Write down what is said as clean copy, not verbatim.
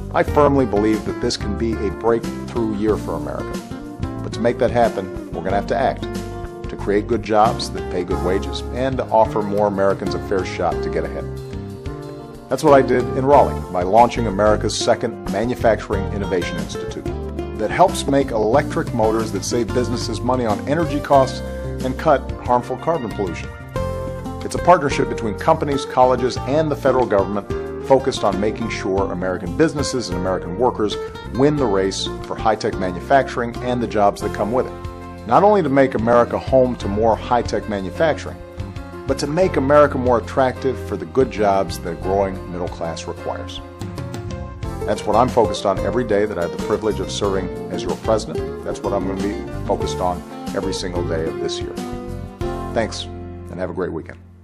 I firmly believe that this can be a breakthrough year for America. But to make that happen, we're going to have to act, to create good jobs that pay good wages, and to offer more Americans a fair shot to get ahead. That's what I did in Raleigh by launching America's second Manufacturing Innovation Institute that helps make electric motors that save businesses money on energy costs and cut harmful carbon pollution. It's a partnership between companies, colleges, and the federal government focused on making sure American businesses and American workers win the race for high-tech manufacturing and the jobs that come with it. Not only to make America home to more high-tech manufacturing, but to make America more attractive for the good jobs that a growing middle class requires. That's what I'm focused on every day that I have the privilege of serving as your president. That's what I'm going to be focused on every single day of this year. Thanks, and have a great weekend.